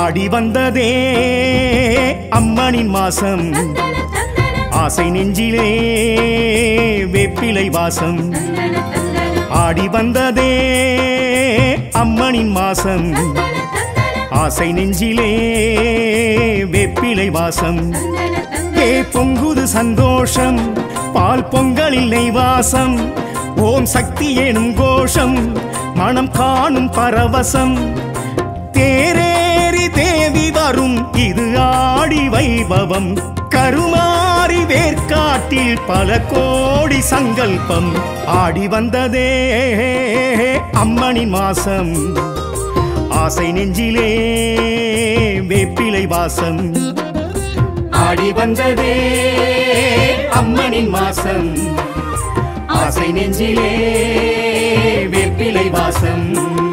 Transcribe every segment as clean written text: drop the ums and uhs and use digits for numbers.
ஆடி வந்ததே அம்மனின் மாசம் ஆசை நெஞ்சிலே வேப்பிலை வாசம் ஆடி வந்ததே அம்மனின் மாசம் ஆசை நெஞ்சிலே வேப்பிலை வாசம் பொங்குது சந்தோஷம் பால் பொங்கலில் நெய் வாசம் ஓம் சக்தி எனும் கோஷம் மனம் காணும் பரவசம் தேரேறி தேவி வரும் இது ஆடி வைபவம் கருமாறி வேர்க்காட்டில் பல கோடி சங்கல்பம் ஆடி வந்ததே அம்மனின் மாசம் ஆசை நெஞ்சிலே வேப்பிலை வாசம் ஆடி வந்ததே அம்மனின் மாசம் ஆசை நெஞ்சிலே வேப்பிலை வாசம்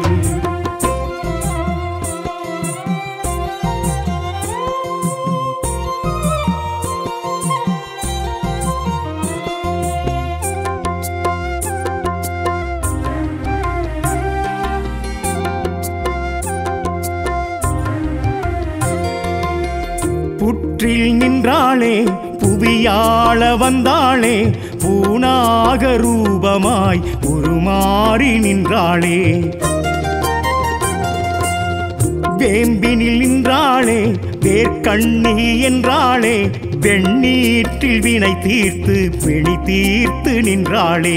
புற்றில் நின்றாளே புவியாள வந்தாளே பூனாக ரூபமாய் உருமாறி நின்றாளே வேம்பினில் நின்றாளே வேர்க்கண்ணி என்றாளே வெண்ணீற்றில் வினை தீர்த்து பிணி தீர்த்து நின்றாளே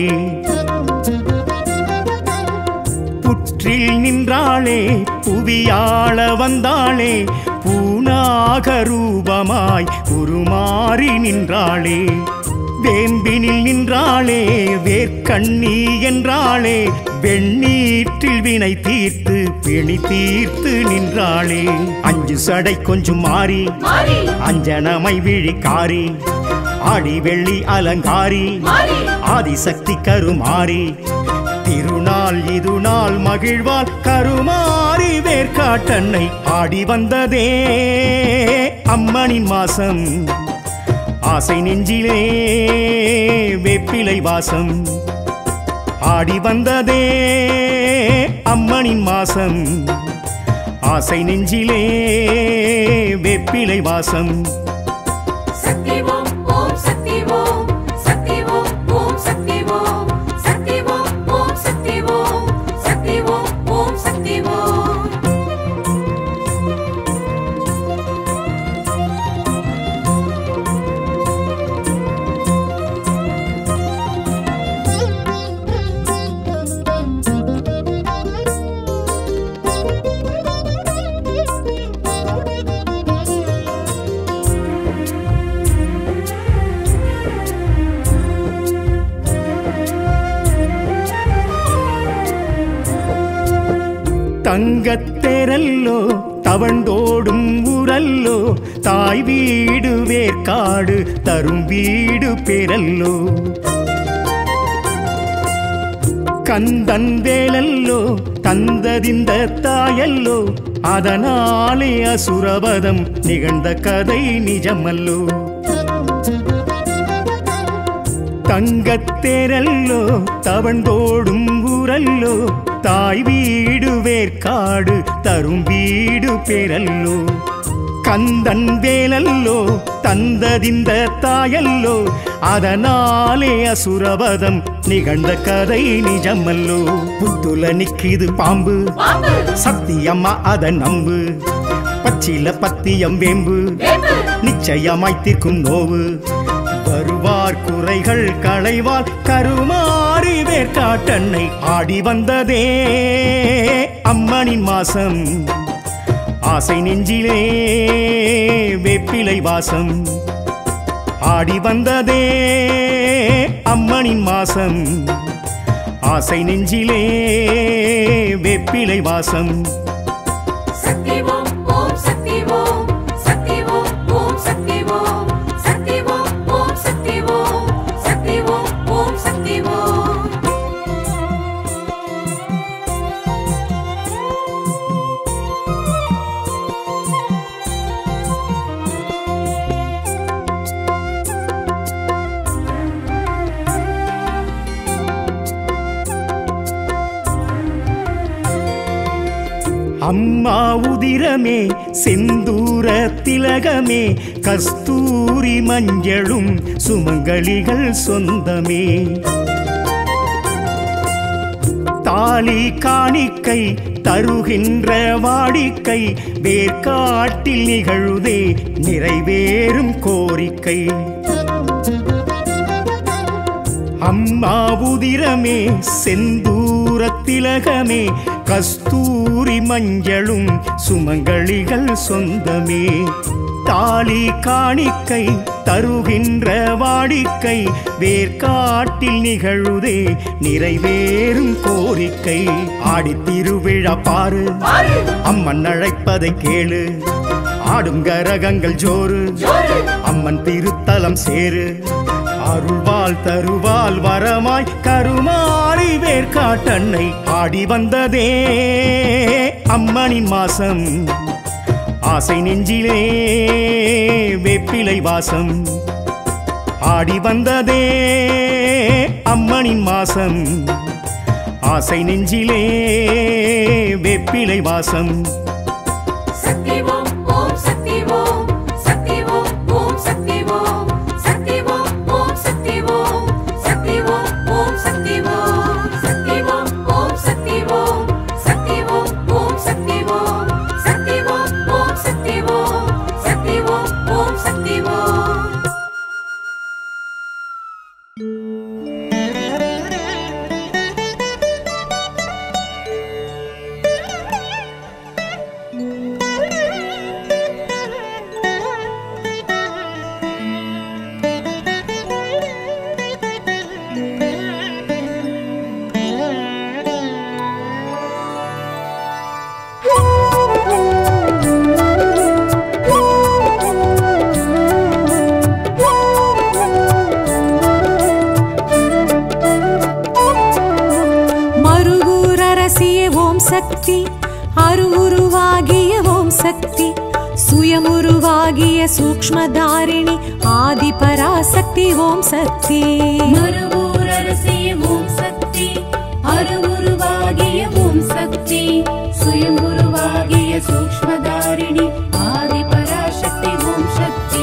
புற்றில் நின்றாளே புவியாள வந்தாளே பூனாக ரூபமாய் உருமாறி நின்றாளே வேம்பினில் நின்றாளே வேர்க்கண்ணி என்றாளே வெண்ணீற்றில் வினை தீர்த்து பிணி தீர்த்து நின்றாளே அஞ்சு சடை கொஞ்சம் மாறி அஞ்சனமை விழிக்காரி ஆடி வெள்ளி அலங்காரி ஆதிசக்தி கருமாரி திருநாள் இது நாள் மகிழ்வாள் கருமாரி வேர்க்காட்டன்னை ஆடி வந்ததே அம்மனின் மாசம் ஆசை நெஞ்சிலே வேப்பிலை வாசம் ஆடி வந்ததே அம்மனின் மாசம் ஆசை நெஞ்சிலே வேப்பிலை வாசம் தங்கத்தேரல்லோ தவண்டோடும் ஊரல்லோ தாய் வீடு வேர்க்காடு தரும் வீடு பேரல்லோ கந்தன் வேலல்லோ தந்ததிந்த தாயல்லோ அதனாலே அசுரவதம் நிகழ்ந்த கதை நிஜமல்லோ தங்கத்தேரல்லோ தவண்டோடும் ஊரல்லோ தாய் வீடு வேர்க்காடு தரும் வீடு பேரல்லோ கந்தன் வேலல்லோ தந்ததிந்த தாயல்லோ அதனாலே அசுரவதம் நிகழ்ந்த கதை நிஜமல்லோ புத்துல நிக்கிது பாம்பு சத்தியம்மா அத நம்பு பச்சில பத்தியம் வேம்பு நிச்சயமாய் தீர்க்கும் நோவு வருவார் குறைகள் களைவால் கருமாறி வேர்க்காட்டன்னை ஆடி வந்ததே அம்மனின் மாசம் ஆசை நெஞ்சிலே வேப்பிலை வாசம் ஆடி வந்ததே அம்மனின் மாசம் ஆசை நெஞ்சிலே வேப்பிலை வாசம் அம்மா உதிரமே செந்தூர திலகமே கஸ்தூரி மஞ்சளும் சுமங்கலிகள் சொந்தமே. தாலி காணிக்கை தருகின்ற வாடிக்கை வேர்க்காட்டில் நிகழுதே நிறைவேறும் கோரிக்கை. அம்மா உதிரமே செந்தூர திலகமே கஸ்தூரி மஞ்சளும் சுமங்கலிகள் சொந்தமே. தாலி காணிக்கை தருகின்ற வாடிக்கை வேர்க்காட்டில் நிகழுதே நிறைவேறும் கோரிக்கை. ஆடித் திருவிழா பாரு அம்மன் அழைப்பதை கேளு. ஆடும் கரகங்கள் ஜோறு அம்மன் திருத்தலம் சேரு. அருள்வாள் தருவாள் வரமாய் கருமாறி வேர்க்காட்டன்னை. ஆடி வந்ததே அம்மனின் மாசம் ஆசை நெஞ்சிலே வேப்பிலை வாசம். ஆடி வந்ததே அம்மனின் மாசம் ஆசை நெஞ்சிலே வேப்பிலை வாசம். சக்தி அருவுருவாகிய ஓம் சக்தி சுயமுருவாகிய சூக்ஷ்மதாரிணி ஆதி பராசக்தி ஓம் சக்தி. மறுவூரரசிய ஓம் சக்தி அருவுருவாகிய ஓம் சக்தி சுயமுருவாகிய சூக்ஷ்மதாரிணி ஆதி பராசக்தி ஓம் சக்தி.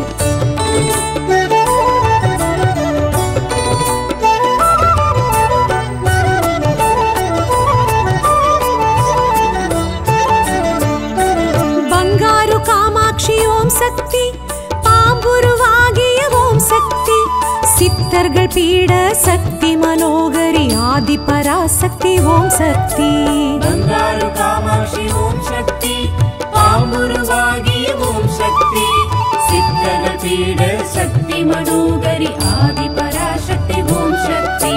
ஓம் சக்தி பாம்புருவாகிய ஓம் சக்தி சித்தர்கள் பீட சக்தி மனோகரி ஆதி பராசக்தி ஓம் சக்தி. பங்காரு காமாட்சி ஓம் சக்தி பாம்புருவாகிய ஓம் சக்தி சித்தர்கள் பீட சக்தி மனோகரி ஆதி பராசக்தி ஓம் சக்தி.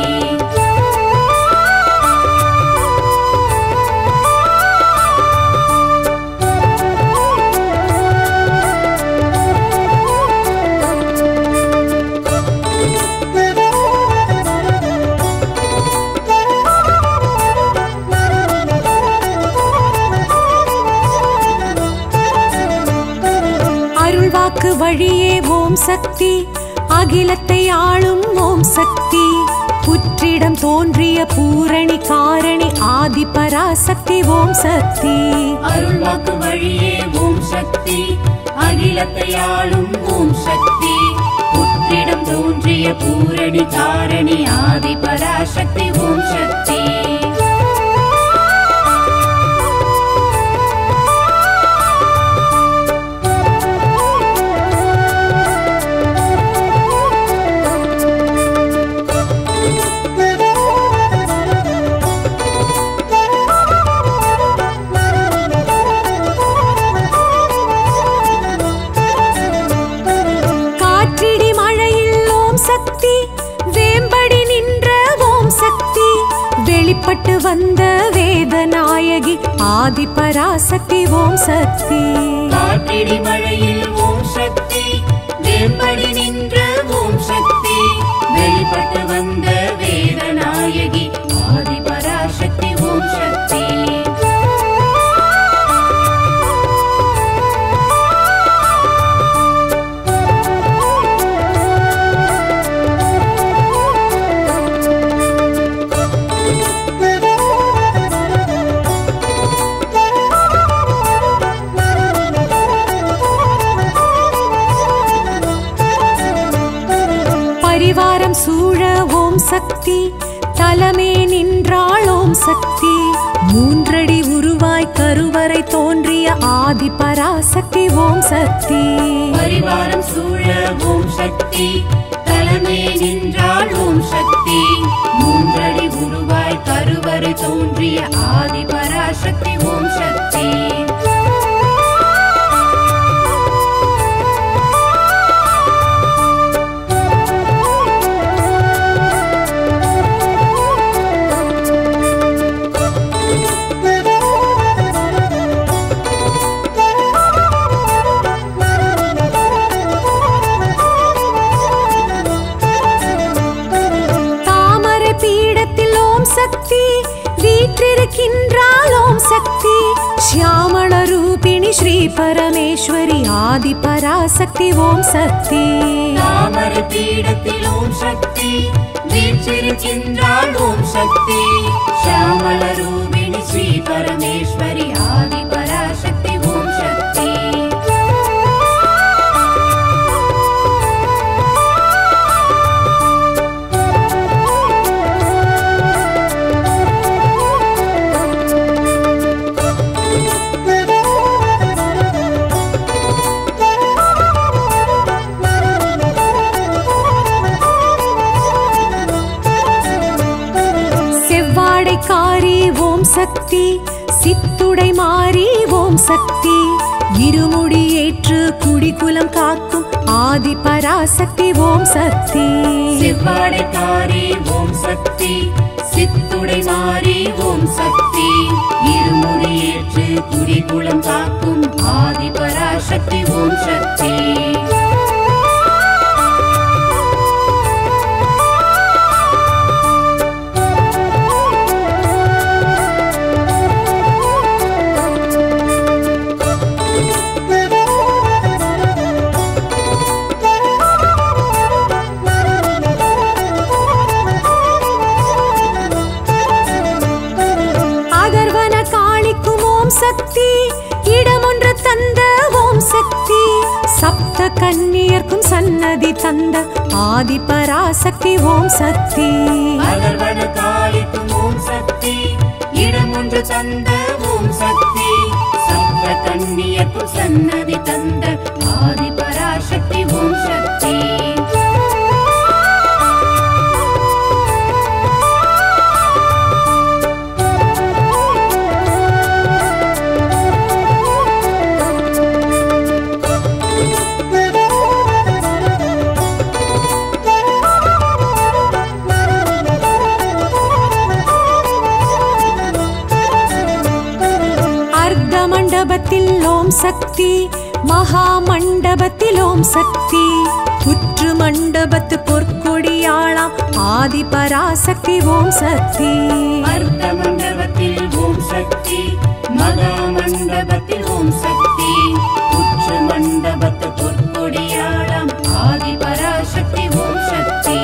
வழியே ஓம் சக்தி அகிலத்தை ஆளும் ஓம் சக்தி புற்றிடம் தோன்றிய பூரணி காரணி ஆதி பராசக்தி ஓம் சக்தி. அருள்வாக்கு வழியே ஓம் சக்தி அகிலத்தை ஆளும் ஓம் சக்தி புற்றிடம் தோன்றிய பூரணி காரணி ஆதி பராசக்தி ஓம் சக்தி. வெளிப்பட்டு வந்த வேதநாயகி ஆதி பராசக்தி ஓம் சக்தி. காற்றிடி மழையில் ஓம் சக்தி வேம்படி நின்ற ஓம் சக்தி வெளிப்பட்டு வந்த வேதநாயகி ஆதி பராசக்தி ஓம் சக்தி. பரிவாரம் சூழ ஓம் சக்தி தலமே நின்றாள் ஓம் சக்தி மூன்றடி உருவாய் கருவறை தோன்றிய ஆதி பராசக்தி ஓம் சக்தி பரிவாரம் சூழ ஓம் சக்தி தலமே நின்றாள் ஓம் சக்தி மூன்றடி உருவாய் கருவறை தோன்றிய ஆதி பராசக்தி ஓம் சக்தி சக்தி வீற்றிருக்கின்றாள் ஓம் சக்தி ஷியாமள ரூபிணி ஸ்ரீ பரமேஸ்வரி ஆதி பராசக்தி ஓம் சக்தி தாமரை பீடத்தில் ஓம் சக்தி வீற்றிருக்கின்றாள் ஓம் சக்தி ஷியாமள ரூபிணி ஸ்ரீ பரமேஸ்வரி ஆதி பராசக்தி ஓம் சக்தி காரி ஓம் சக்தி சித்துடை மாறி ஓம் சக்தி இருமுடி ஏற்று குடிக்குலம் காக்கும் ஆதி பராசக்தி ஓம் சக்தி செவ்வாடைக்காரி ஓம் சக்தி சித்துடை மாறி ஓம் சக்தி இருமுடி ஏற்று குடிக்குலம் காக்கும் ஆதி பராசக்தி ஓம் சக்தி சக்தி இடமொன்று தந்த ஓம் சக்தி சப்த கன்னியர்க்கும் சன்னதி தந்த ஆதி பராசக்தி ஓம் சக்தி அகர்வன காளிக்கும் ஓம் சக்தி இடமொன்று தந்த ஓம் சக்தி சப்த கன்னியர்க்கும் சன்னதி தந்த ஆதி பராசக்தி ஓம் சக்தி மண்டபத்தில் ஓம் சக்தி மகா மண்டபத்தில் ஓம் சக்தி புற்று மண்டபத்து பொற்கொடியாளாம் ஆதி பராசக்தி ஓம் சக்தி அர்த்த மண்டபத்தில் ஓம் சக்தி மகா மண்டபத்தில் ஓம் சக்தி புற்று மண்டபத்து பொற்கொடியாளாம் ஆதி பராசக்தி ஓம் சக்தி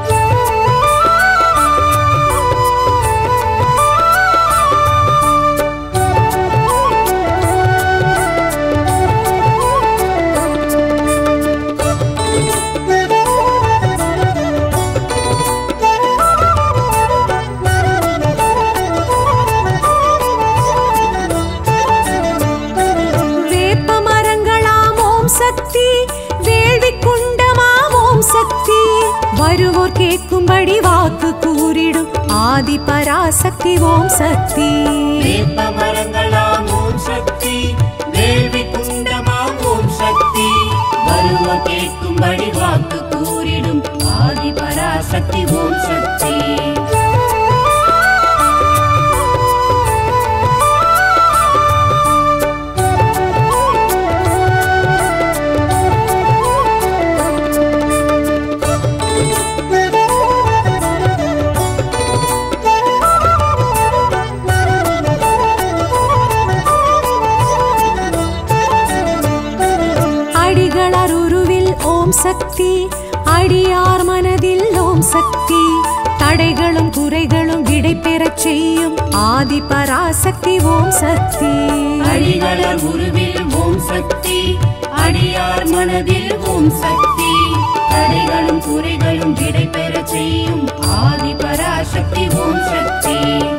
வருவோர் கேட்கும்படி வாக்கு கூறிடும் ஆதி பராசக்தி ஓம் சக்தி வேப்ப மரங்களாம் ஓம் சக்தி வேள்வி குண்டமாம் ஓம் சக்தி வருவோர் கேட்கும்படி வாக்கு கூறிடும் ஆதி பராசக்தி ஓம் சக்தி ஓம் சக்தி அடியார் மனதில் ஓம் சக்தி தடைகளும் குறைகளும் விடை பெறச் செய்யும் ஆதி பராசக்தி ஓம் சக்தி அடிகளர் உருவில் ஓம் சக்தி அடியார் மனதில் ஓம் சக்தி தடைகளும் குறைகளும் விடை பெற செய்யும் ஆதி பராசக்தி ஓம் சக்தி.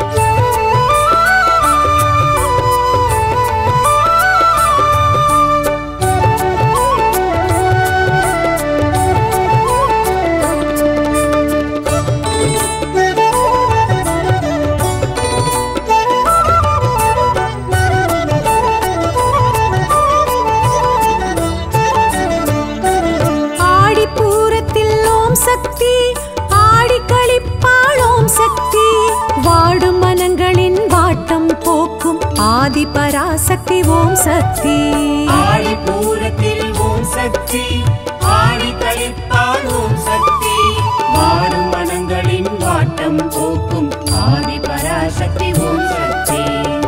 சக்தி ஆடி களிப்பாள் ஓம் சக்தி வாடும் மனங்களின் வாட்டம் போக்கும் ஆதி பராசக்தி ஓம் சக்தி. ஆடி பூரத்தில் ஓம் சக்தி ஆடி களிப்பாள் ஓம் சக்தி வாடும் மனங்களின் வாட்டம் போக்கும் ஆதி பராசக்தி ஓம் சக்தி.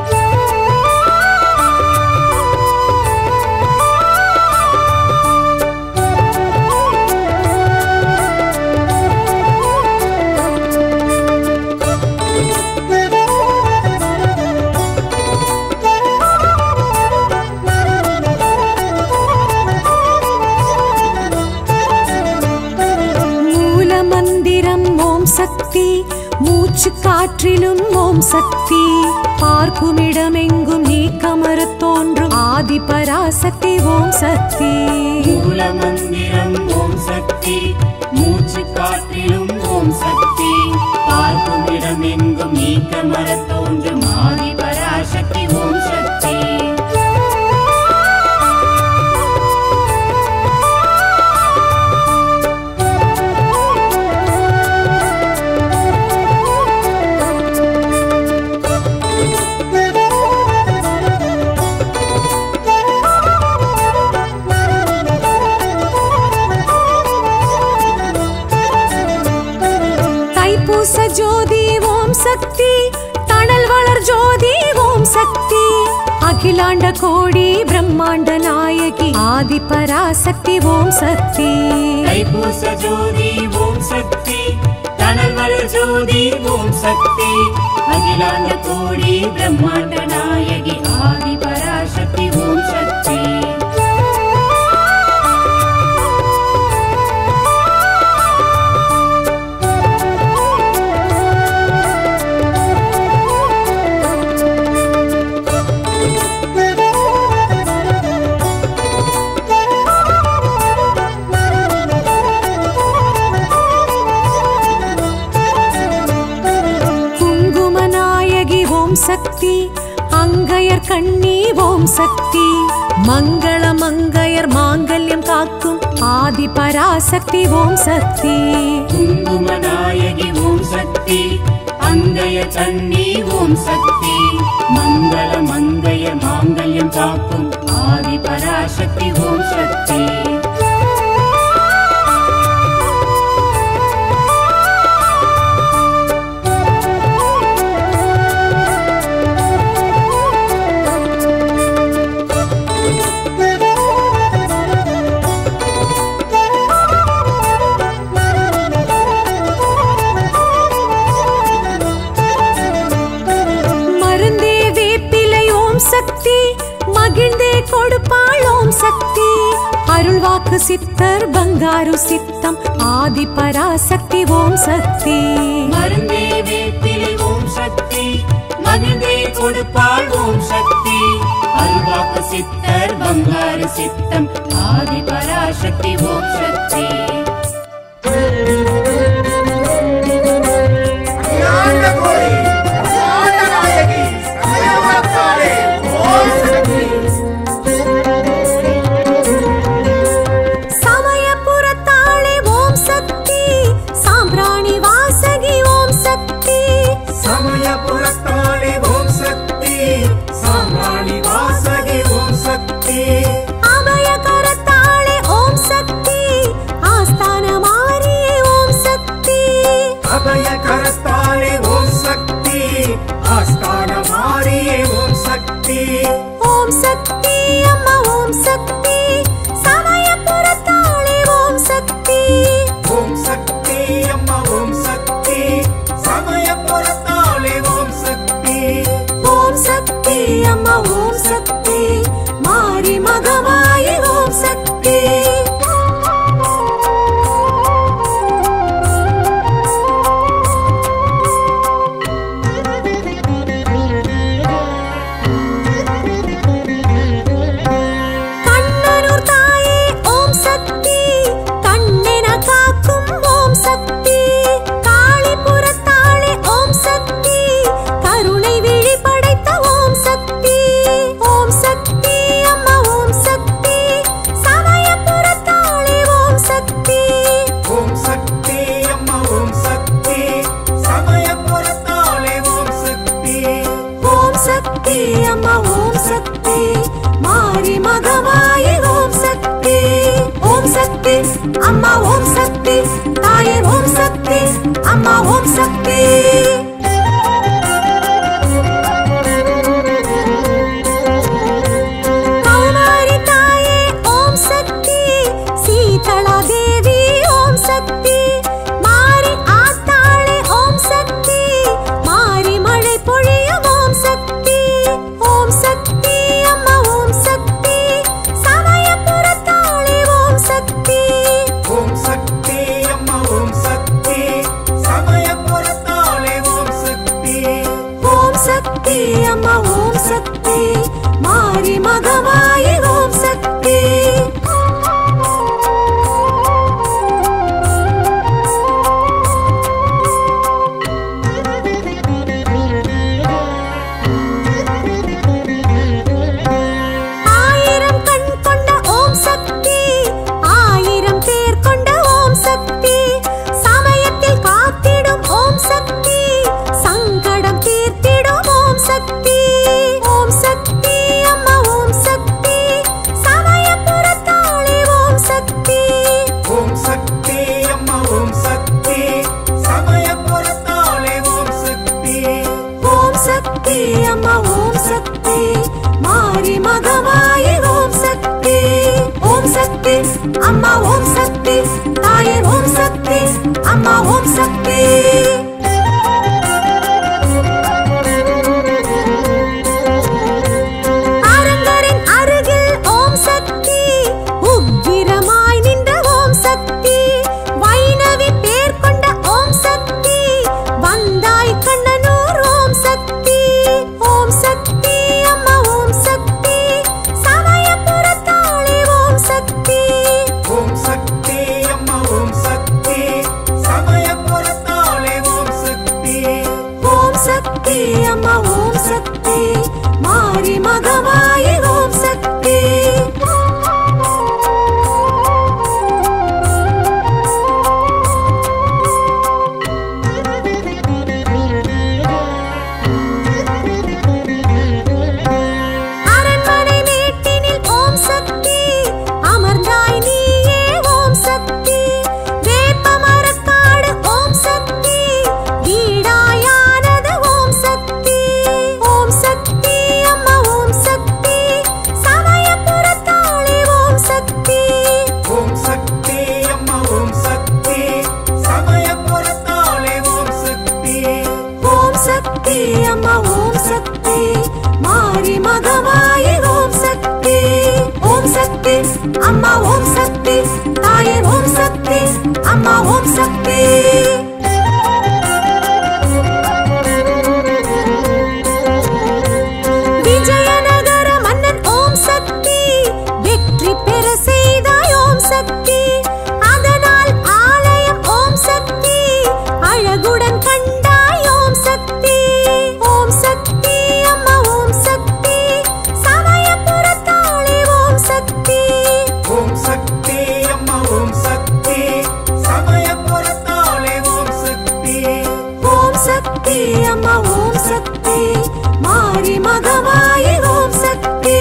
சக்தி மூச்சு காற்றிலும் ஓம் சக்தி பார்க்குமிடமெங்கும் நீக்கமறு தோன்றும் ஆதி பராசக்தி ஓம் சக்தி. மூல மந்திரம் ஓம் சக்தி மூச்சு காற்றிலும் ஓம் சக்தி பார்க்குமிடமெங்கும் நீக்கமறு தோன்றும் ஆதி பராசக்தி ஓம் சக்தி. ஜோதி ஓம் சக்தி தணல் வளர் ஜோதி ஓம் சக்தி அகிலாண்ட கோடி பிரம்மாண்ட நாயகி ஆதி பராசக்தி ஓம் சக்தி. தைப்பூச ஜோதி ஓம் சக்தி தணல் வளர் ஜோதி ஓம் சக்தி அகிலாண்ட கோடி பிரம்மாண்ட நாயகி ஆதி பராசக்தி ஓம் சக்தி. சக்தி அங்கையர் கண்ணி ஓம் சக்தி மங்கள மங்கையர் மாங்கல்யம் காக்கும் ஆதி பராசக்தி ஓம் சக்தி. குங்குமநாயகி ஓம் சக்தி அங்கையர் கண்ணி ஓம் சக்தி மங்கள மங்கையர் மாங்கல்யம் காக்கும் ஆதி பராசக்தி ஓம் சக்தி. சக்தி மகிழ்ந்தே கொடுப்பாள் ஓம் சக்தி அருள்வாக்கு சித்தர் பங்காரு சித்தம் ஆதி பராசக்தி ஓம் சக்தி. மருந்தே வேப்பிலை ஓம் சக்தி மகிழ்ந்தே கொடுப்பாள் ஓம் சக்தி அருள்வாக்கு சித்தர் பங்காரு சித்தம் ஆதி பராசக்தி ஓம் சக்தி. சமயபுரத்தாளே ஓம் சக்தி சாம்பிராணி வாசகி ஓம் சக்தி. சமயபுரத்தாளே ஓம் சக்தி சாம்பிராணி வாசகி ஓம் சக்தி. அபயகரத்தாளே ஓம் சக்தி ஆஸ்தான மாரியே ஓம் சக்தி. அபயகரத்தாளே ஓம் சக்தி ஆஸ்தான மாரியே ஓம் சக்தி. ஓம் சக்தி அம்மா ஓம் சக்தி சமயபுரத்தாளே ஓம் சக்தி. ஓம் சக்தி அம்மா ஓம் சக்தி சமயபுரத்தாளே ஓம் சக்தி. ஓம் சக்தி அம்மா ஓம் சக்தி மாரி மகமாயி ஓம் சக்தி. மாரி மகமாயி ஓம் சக்தி. ஓம் சக்தி அம்மா ஓம் சக்தி, தாயே ஓம் சக்தி அம்மா ஓம் சக்தி. கௌமாரி தாயே ஓம் சக்தி, சீதளா தேவி ஓம் சக்தி, மாரி ஆத்தாளே ஓம் சக்தி, மாரி மழை பொழியும் ஓம் சக்தி. ஓம் சக்தி அம்மா ஓம் சக்தி, சமயபுரத்தாளே ஓம் சக்தி. ஓம் சக்தி அம்மா ஓம் சக்தி, சமயபுரத்தாளே ஓம் சக்தி. ஓம் சக்தி அம்மா ஓம் சக்தி, மாரி மகமாயி ஓம் சக்தி. ஆயிரம் கண் கொண்ட ஓம் சக்தி, ஆயிரம் பேர் கொண்ட ஓம் சக்தி, சமயத்தில் காத்திடும் ஓம் சக்தி, சங்கடம் தீர்த்திடும் ஓம் சக்தி. ஓம் சக்தி அம்மா ஓம் சக்தி, சமயபுரத்தாளே ஓம் சக்தி. ஓம் சக்தி அம்மா ஓம் சக்தி, சமயபுரத்தாளே ஓம் சக்தி. ஓம் சக்தி அம்மா ஓம் சக்தி, மாரி மகமாயி ஓம் சக்தி. ஓம் சக்தி அம்மா ஓம் சக்தி, தாயே ஓம் சக்தி அம்மா ஓம் சக்தி. அரங்கரின் அருகில் ஓம் சக்தி, உக்கிரமாய் நின்ற ஓம் சக்தி, வைணவி பேர் கொண்ட ஓம் சக்தி, வந்தாய் கண்ணனூர் ஓம் சக்தி. ஓம் சக்தி அம்மா ஓம் சக்தி, சமயபுரத்தாளே ஓம் சக்தி. ஓம் சக்தி அம்மா ஓம் சக்தி, சமயபுரத்தாளே ஓம் சக்தி. ஓம் சக்தி அம்மா ஓம் சக்தி, மாரி மகமாயி ஓம் சக்தி. அரண்மனை மேட்டினில் ஓம் சக்தி, அமர்ந்தாய் நீயே ஓம் சக்தி, வேப்பமரக்காடு ஓம் சக்தி, வீடாயானது ஓம் சக்தி. ஓம் சக்தி அம்மா ஓம் சக்தி, சமயபுரத்தாளே ஓம் சக்தி. ஓம் சக்தி அம்மா ஓம் சக்தி, சமயபுரத்தாளே ஓம் சக்தி. ஓம் சக்தி அம்மா ஓம் சக்தி, மாரி மகமாயி ஓம் சக்தி. ஓம் சக்தி அம்மா ஓம் சக்தி, தாயே ஓம் சக்தி அம்மா ஓம் சக்தி. விஜயநகர மன்னன் ஓம் சக்தி, வெற்றி பெற செய்தாய் ஓம் சக்தி, அதனால் ஆலயம் ஓம் சக்தி, அழகுடன் கண்டாய் ஓம் சக்தி. ஓம் சக்தி அம்மா ஓம் சக்தி, சமயபுரத்தாளே ஓம் சக்தி. ஓம் சக்தி அம்மா ஓம் சக்தி, சமயபுரத்தாளே ஓம் சக்தி. ஓம் சக்தி அம்மா ஓம் சக்தி, மாரி மகமாயி ஓம் சக்தி.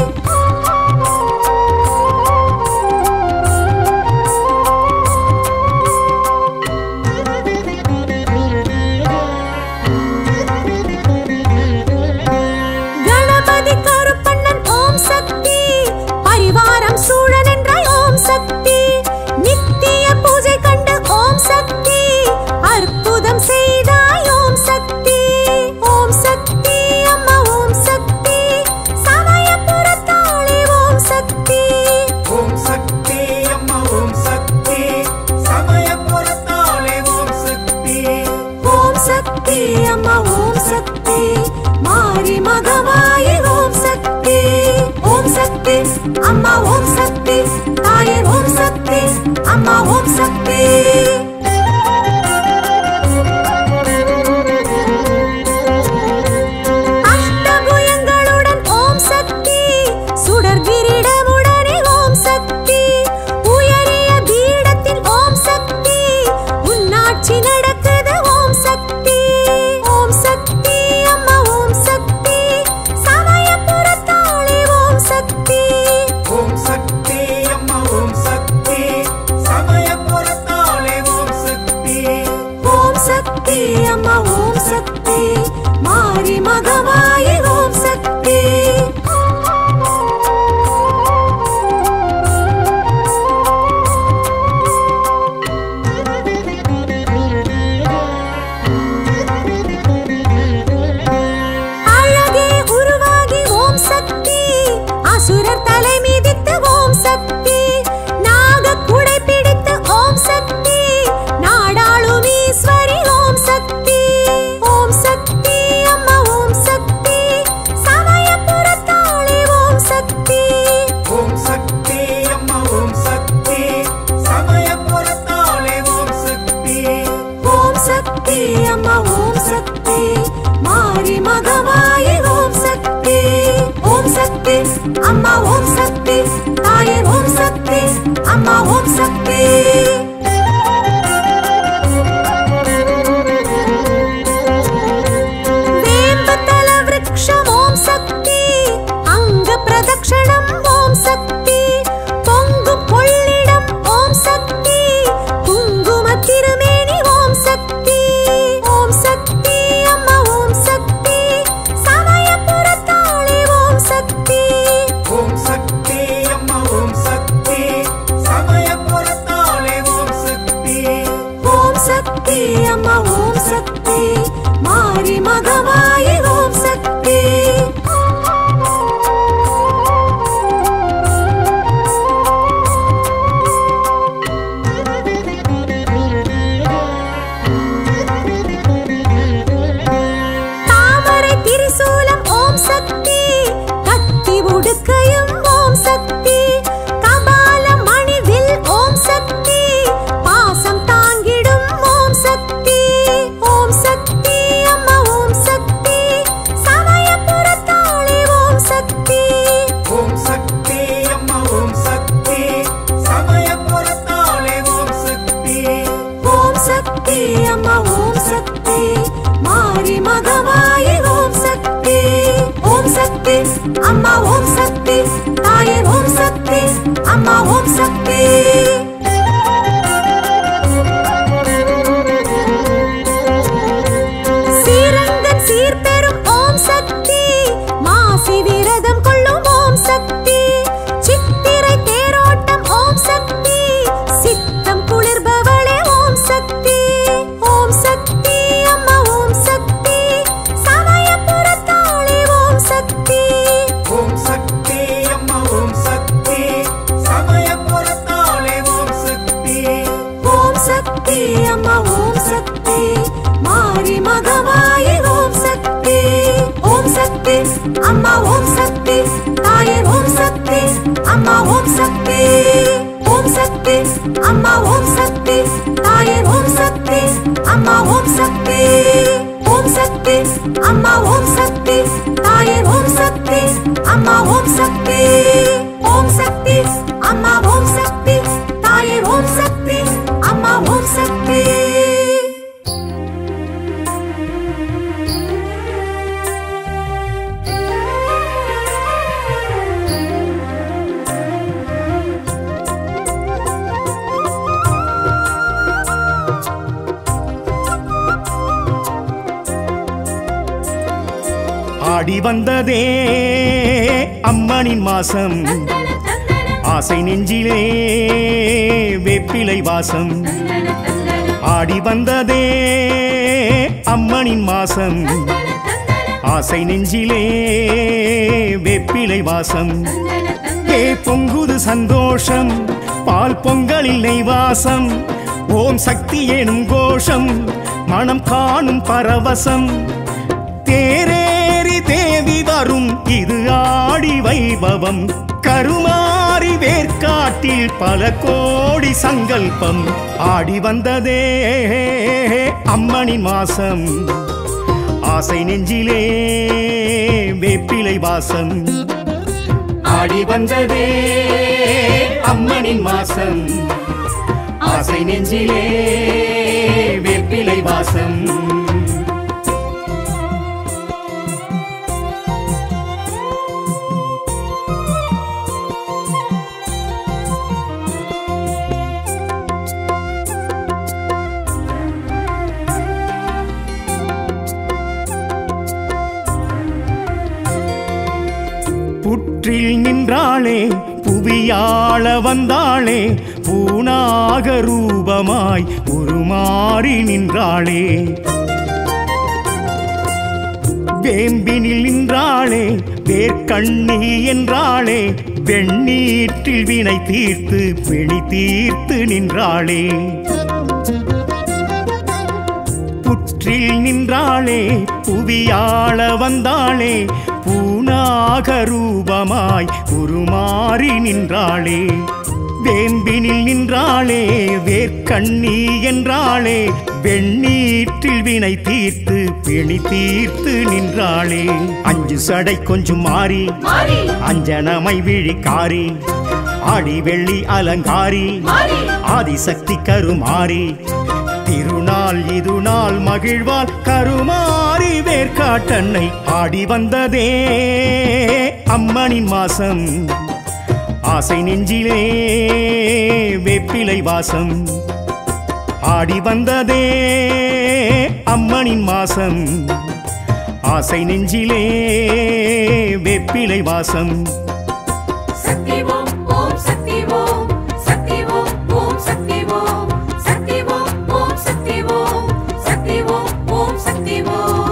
கணபதி கருப்பண்ணன் ஓம் சக்தி, பரிவாரம் சூழ நின்றாய் ஓம் சக்தி, நித்திய பூஜை கண்டு ஓம் சக்தி, அற்புதம் செய்தாய் ஓம் சக்தி. ஓம் சக்தி அம்மா ஓம் சக்தி, சமயபுரத்தாளே ஓம் சக்தி. ஓம் சக்தி அம்மா ஓம் சக்தி, சமயபுரத்தாளே ஓம் சக்தி. ஓம் சக்தி அம்மா ஓம் சக்தி, மாரி மகமாயி ஓம் சக்தி. ஓம் சக்தி அம்மா ஓம் சக்தி, தாயே ஓம் சக்தி அம்மா ஓம் சக்தி. அஷ்டபுயங்களுடன் ஓம் சக்தி, சுடர் கிரீடமுடனே ஓம் சக்தி, உயரிய பீடத்தில் ஓம் சக்தி, உன்னாட்சி நடக்குது ஓம் சக்தி. ஓம் சக்தி அம்மா ஓம் சக்தி, சமயபுரத்தாளே ஓம் சக்தி. சக்தி அம்மா ஓம் சக்தி மாரி மகமாயி ஓம் சக்தி அழகே உருவாகி ஓம் சக்தி அசுரர் தலை மீதித்து ஓம் சக்தி நாக குடை பிடித்து ஓம் சக்தி நாடாளும் ஈஸ்வரி ஓம் சக்தி ஓம் சக்தி அம்மா ஓம் சக்தி சமயபுரத்தாளே ஓம் சக்தி ஓம் சக்தி அம்மா ஓம் சக்தி சமயபுரத்தாளே ஓம் சக்தி ஓம் சக்தி அம்மா ஓம் சக்தி மாரி மகமாயி ஓம் சக்தி ஓம் சக்தி அம்மா ஓம் சக்தி தாயே ஓம் சக்தி அம்மா ஓம் சக்தி வேம்பதல விருக்ஷம் ஓம் சக்தி அங்க பிரதக்ஷணம் ஓம் சக்தி பொங்கும் கொள்ளிடம் ஓம் சக்தி குங்கும திருமேனி ஓம் சக்தி ஓம் சக்தி அம்மா ஓம் சக்தி சமயபுரத்தாளே ஓம் சக்தி ஓம் சக்தி அம்மா ஓம் சக்தி சமயபுரத்தாளே ஓம் சக்தி ஓம் சக்தி அம்மா ஓம் சக்தி மாரி மகமாயி ஓம் சக்தி தாமரை திரிசூலம் ஓம் சக்தி கத்தி உடுக்கையும் ஓம் சக்தி கபால மணிவில் ஓம் சக்தி பாசம் தாங்கிடும் ஓம் சக்தி ஓம் சக்தி அம்மா ஓம் சக்தி சமயபுரத்தாளே ஓம் சக்தி ஓம் சக்தி அம்மா ஓம் சக்தி சமயபுரத்தாளே ஓம் சக்தி ஓம் சக்தி அம்மா ஓம் சக்தி மாரி மகமாயி ஓம் சக்தி ஓம் சக்தி அம்மா ஓம் சக்தி தாயே ஓம் சக்தி அம்மா ஓம் சக்தி சீரங்கன் சீர்பெறும் ஓம் சக்தி மாசி விரதம் கொள்ளும் ஓம் சக்தி சித்திரை தேரோட்டம் ஓம் சக்தி சித்தம் குளிர்பவளே ஓம் சக்தி ஓம் சக்தி அம்மா ஓம் சக்தி சமயபுரத்தாளே ஓம் சக்தி ஓம் சக்தி அம்மா ஓம் சக்தி சமயபுரத்தாளே ஓம் சக்தி ஓம் சக்தி அம்மா ஓம் சக்தி மாரி மகமாயி ஓம் சக்தி ஓம் சக்தி அம்மா ஓம் சக்தி தாயே ஓம் சக்தி அம்மா ஓம் சக்தி ஓம் சக்தி அம்மா ஓம் சக்தி தாயே ஓம் சக்தி அம்மா ஓம் சக்தி ஓம் சக்தி அம்மா ஓம் சக்தி தாயே ஓம் சக்தி அம்மா ஓம் சக்தி ஓம் சக்தி அம்மா ஓம் சக்தி தாயே ஓம் சக்தி அம்மா ஓம் சக்தி ஆடி வந்ததே அம்மனின் மாசம் ஆசை நெஞ்சிலே வேப்பிலை வாசம் ஆடி வந்ததே அம்மனின் மாசம் ஆசை நெஞ்சிலே வேப்பிலை வாசம் ஏ பொங்குது சந்தோஷம் பால் பொங்கலில் நெய் வாசம் ஓம் சக்தி எனும் கோஷம் மனம் காணும் பரவசம் தேரேறி தேவி வரும் இது ஆடி வைபவம் கருமாறி வேர்க்காட்டில் பல கோடி சங்கல்பம் ஆடி வந்ததே அம்மனின் மாசம் ஆசை நெஞ்சிலே வேப்பிலை வாசம் ஆடி வந்ததே அம்மனின் மாசம் ஆசை நெஞ்சிலே வேப்பிலை வாசம் புற்றில் நின்றாளே புவியாள வந்தாளே பூனாக ரூபமாய் உருமாறி நின்றாளே வேம்பினில் நின்றாளே வேர்க்கண்ணி என்றாளே வெண்ணீற்றில் வினை தீர்த்து பிணி தீர்த்து நின்றாளே புற்றில் நின்றாளே புவியாள வந்தாளே பூனாக ரூபமாய் உருமாறி நின்றாளே வேம்பினில் நின்றாளே வேர்க்கண்ணி என்றாளே வெண்ணீற்றில் வினை தீர்த்து பிணி தீர்த்து நின்றாளே அஞ்சு சடை கொஞ்சம் மாறி அஞ்சனமை விழிக்காரி ஆடி வெள்ளி அலங்காரி ஆதிசக்தி கருமாரி திருநாள் இது நாள் மகிழ்வால் கருமாரி வேர்க்காட்டன்னை ஆடி வந்ததே அம்மனின் மாசம் ஆசை நெஞ்சிலே வேப்பிலை வாசம் ஆடி வந்ததே அம்மனின் மாசம் ஆசை நெஞ்சிலே வேப்பிலை வாசம் சக்தி ஓம் ஓம் சக்தி ஓம் சக்தி ஓம் ஓம் சக்தி ஓம் சக்தி ஓம் ஓம் சக்தி ஓம் சக்தி ஓம் ஓம் சக்தி ஓம்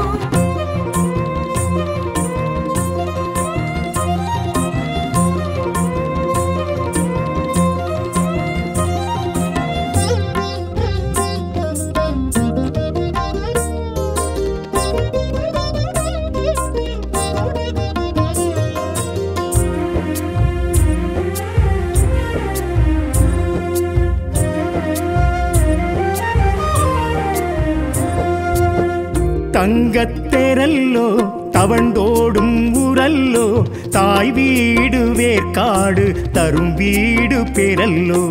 தங்கத்தேரல்லோ தவண்டோடும் ஊரல்லோ தாய் வீடு வேர்க்காடு தரும் வீடு பெறல்லோ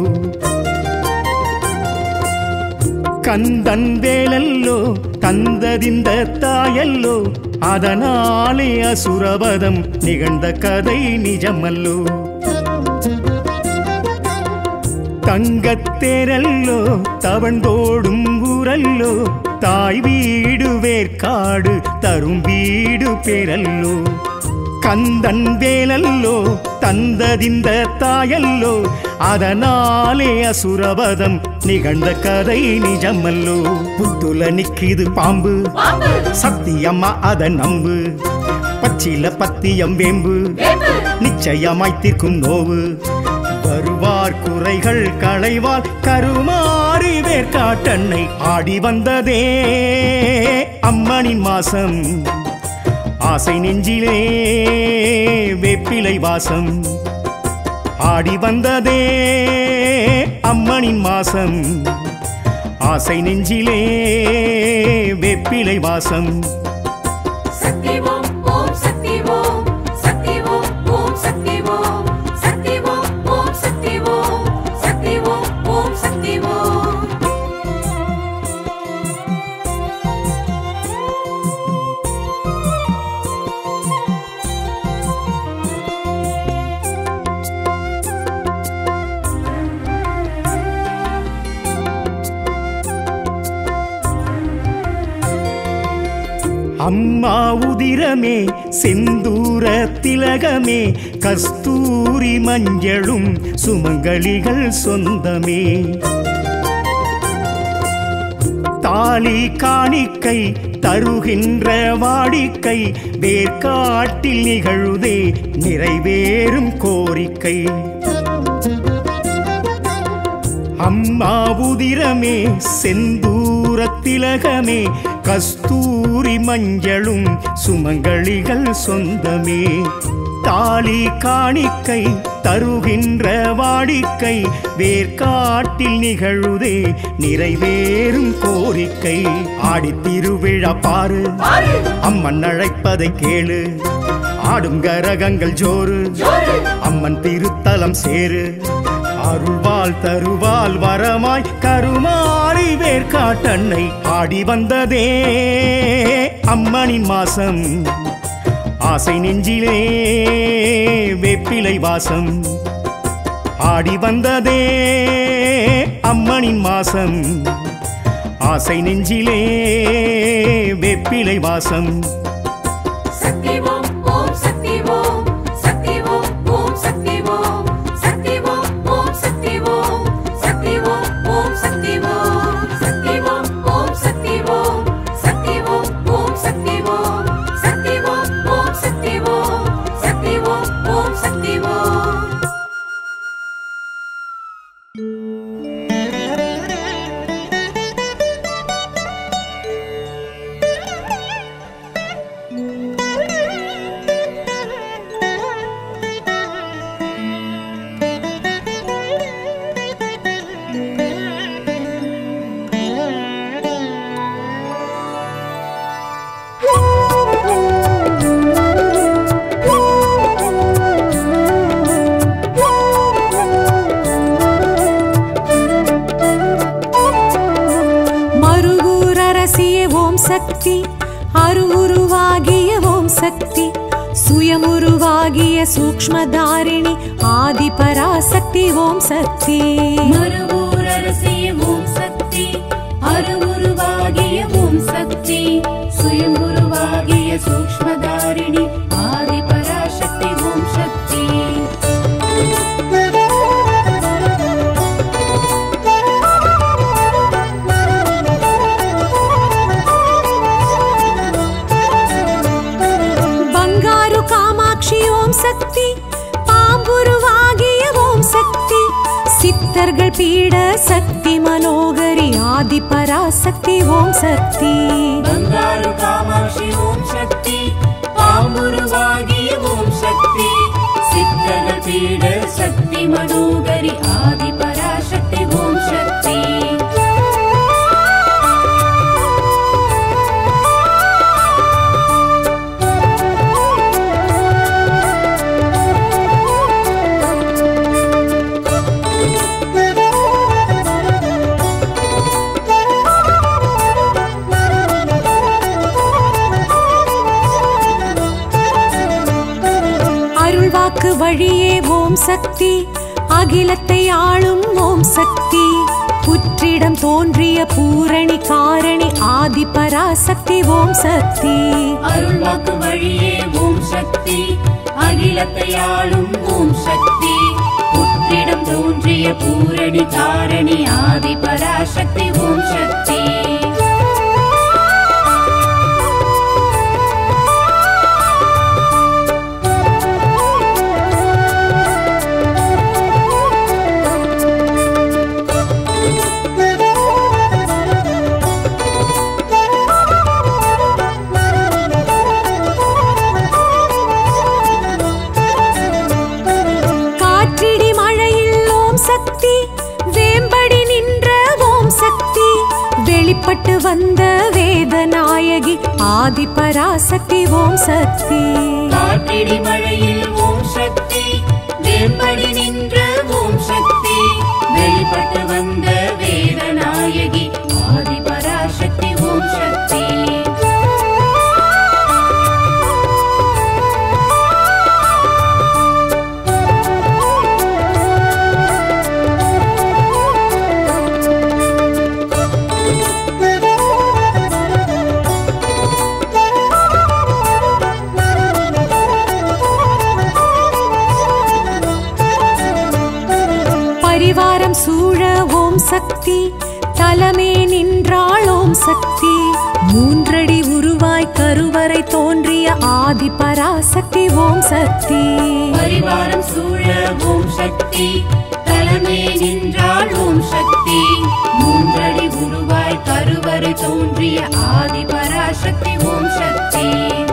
கந்தன் வேலல்லோ தந்ததிந்த தாயல்லோ அதனாலே அசுரவதம் நிகழ்ந்த கதை நிஜமல்லோ தங்கத்தேரல்லோ தவண்டோடும் ஊரல்லோ தாய் வீடு வேர்க்காடு தரும் வீடு பெறல்லோ கந்தன் வேலல்லோ தந்ததிந்த தாயல்லோ அதனாலே அசுரவதம் நிகழ்ந்த கதை நிஜமல்லோ புத்துல நிக்கிது பாம்பு சத்தியம்மா அத நம்பு பச்சில பத்தியம் வேம்பு நிச்சயமாய் தீர்க்கும் நோவு வருவார் குறைகள் களைவால் கருமாறி வேர்க்காட்டன்னை ஆடி வந்ததே அம்மனின் மாசம் ஆசை நெஞ்சிலே வேப்பிலை வாசம் ஆடி வந்ததே அம்மனின் மாசம் ஆசை நெஞ்சிலே வேப்பிலை வாசம் சக்தி ஓம் ஓம் சக்தி ஓம் சக்தி ஓம் ஓம் சக்தி ஓம் சக்தி ஓம் ஓம் சக்தி ஓம் சக்தி ஓம் ஓம் சக்தி ஓம் அம்மா உதிரமே செந்தூர திலகமே கஸ்தூரி மஞ்சளும் சுமங்கலிகள் சொந்தமே தாலி காணிக்கை தருகின்ற வாடிக்கை வேர்க்காட்டில் நிகழுதே நிறைவேறும் கோரிக்கை அம்மா உதிரமே செந்தூர திலகமே கஸ்தூரி மஞ்சளும் சுமங்கலிகள் சொந்தமே தாலி காணிக்கை தருகின்ற வாடிக்கை வேர்க்காட்டில் நிகழுதே நிறைவேறும் கோரிக்கை ஆடித் திருவிழா பாரு அம்மன் அழைப்பதை கேளு ஆடும் கரகங்கள் ஜோறு அம்மன் திருத்தலம் சேரு அருள்வாள் தருவாள் வரமாய் கருமாறி வேர்க்காட்டன்னை ஆடி வந்ததே அம்மனின் மாசம் ஆசை நெஞ்சிலே வேப்பிலை வாசம் ஆடி வந்ததே அம்மனின் மாசம் ஆசை நெஞ்சிலே வேப்பிலை வாசம் சக்தி ஓம் ஓம் சக்தி ஓம் சக்தி ஓம் சக்தி அருவுருவாகிய ஓம் சக்தி சுயமுருவாகிய சூக்ஷ்மதாரிணி ஆதி பராசக்தி ஓம் சக்தி மறுவூரரசே ஓம் சக்தி அருவுருவாகிய ஓம் சக்தி சுயம்புருவாகிய சூக்ஷ்மதாரிணி ஆதி பராசக்தி ஓம் சக்தி பங்காரு காமாட்சி ஓம் சக்தி பாம்புருவாகிய ஓம் சக்தி சித்தர்கள் பீட சக்தி மனோகரி ஆதி பராசக்தி ஓம் சக்தி பங்காரு காமாட்சி ஓம் சக்தி பாம்புருவாகிய ஓம் சக்தி சித்தர்கள் பீட சக்தி மனோகரி ஆதி பராசக்தி ஓம் சக்தி அருள்வாக்கு வழியே ஓம் சக்தி அகிலத்தை ஆளும் ஓம் சக்தி புற்றிடம் தோன்றிய பூரணி காரணி ஆதி பராசக்தி ஓம் சக்தி அருள்வாக்கு வழியே ஓம் சக்தி அகிலத்தை ஆளும் ஓம் சக்தி புற்றிடம் தோன்றிய பூரணி காரணி ஆதி பராசக்தி ஓம் சக்தி காற்றிடி மழையில் ஓம் சக்தி வேம்படி நின்ற ஓம் சக்தி வெளிப்பட்டு வந்த வேதநாயகி ஆதி பராசக்தி ஓம் சக்தி காற்றிடி மழையில் ஓம் சக்தி வேம்படி நின்ற ஓம் சக்தி வெளிப்பட்டு வந்த வேதநாயகி ஆதி பராசக்தி ஓம் சக்தி பரிவாரம் சூழ ஓம் சக்தி தலமே நின்றாள் ஓம் சக்தி மூன்றடி உருவாய் கருவறை தோன்றிய ஆதி பராசக்தி ஓம் சக்தி பரிவாரம் சூழ ஓம் சக்தி தலைமே நின்றாள் ஓம் சக்தி மூன்றடி உருவாய் கருவறை தோன்றிய ஆதி பராசக்தி ஓம் சக்தி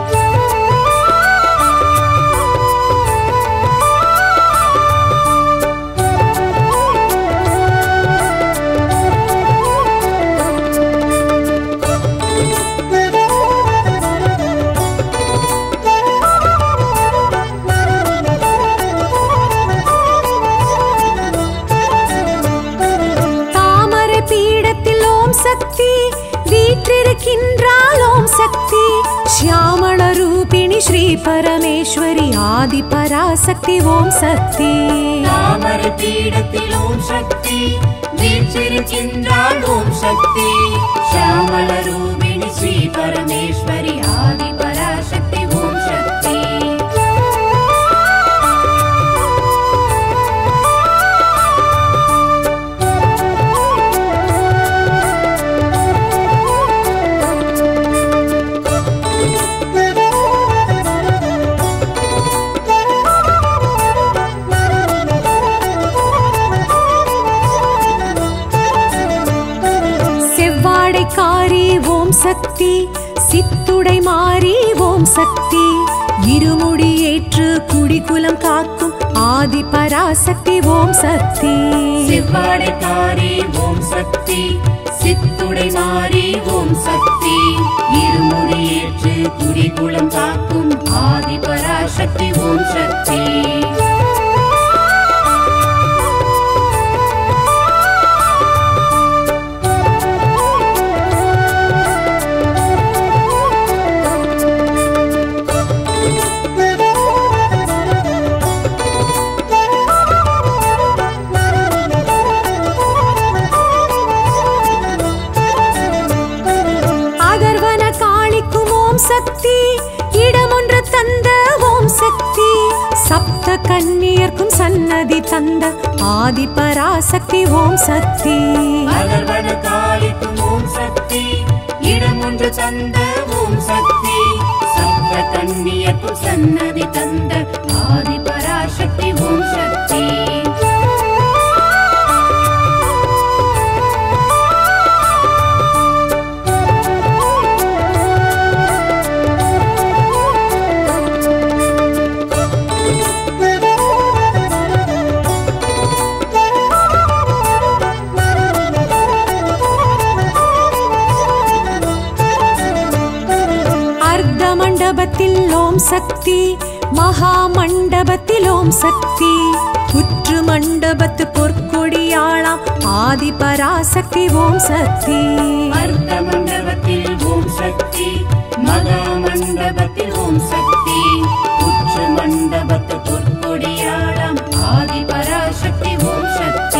தாமரை பீடத்தில் ஓம் சக்தி வீற்றிருக்கின்றாள் ஓம் சக்தி ஷியாமள ரூபிணி ஸ்ரீ பரமேஸ்வரி ஆதி பராசக்தி ஓம் சக்தி தாமரை பீடத்தில் ஓம் சக்தி வீற்றிருக்கின்றாள் ஓம் சக்தி ஷியாமள ரூபிணி ஸ்ரீ பரமேஸ்வரி ஆதி பராசக்தி ஓம் சக்தி செவ்வாடைக்காரி ஓம் சக்தி சித்துடை மாறி ஓம் சக்தி இருமுடி ஏற்று குடிகுலம் காக்கும் ஆதி பராசக்தி ஓம் சக்தி செவ்வாடைக்காரி ஓம் சக்தி சித்துடை மாறி ஓம் சக்தி இருமுடி ஏற்று குடிகுலம் காக்கும் ஆதி பராசக்தி ஓம் சக்தி சக்தி இடமொன்று தந்த ஓம் சக்தி சப்த கன்னியர்க்கும் சன்னதி தந்த ஆதி பராசக்தி ஓம் சக்தி அகர்வன காளிக்கும் ஓம் சக்தி இடமொன்று தந்த ஓம் சக்தி சப்த கன்னியர்க்கும் சன்னதி தந்த ஆதி பராசக்தி ஓம் சக்தி மண்டபத்தில் ஓம் சக்தி மகா மண்டபத்தில் ஓம் சக்தி புற்று மண்டபத்து பொற்கொடியாளாம் ஆதி பராசக்தி ஓம் சக்தி அர்த்த மண்டபத்தில் ஓம் சக்தி மகா மண்டபத்தில் ஓம் சக்தி புற்று மண்டபத்து பொற்கொடியாளாம் ஆதி பராசக்தி ஓம் சக்தி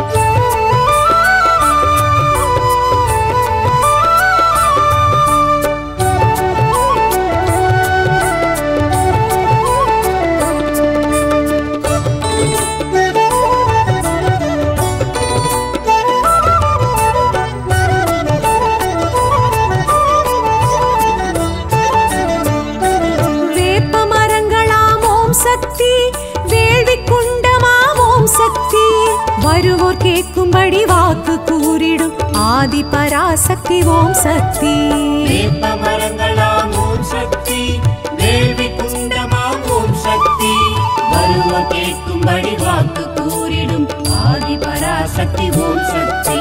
வருவோர் கேட்கும்படி வாக்கு கூறிடும் ஆதி பராசக்தி ஓம் சக்தி வேப்ப மரங்களாம் ஓம் சக்தி வேள்வி குண்டமாம் ஓம் சக்தி வருவோர் கேட்கும்படி வாக்கு கூறிடும் ஆதி பராசக்தி ஓம் சக்தி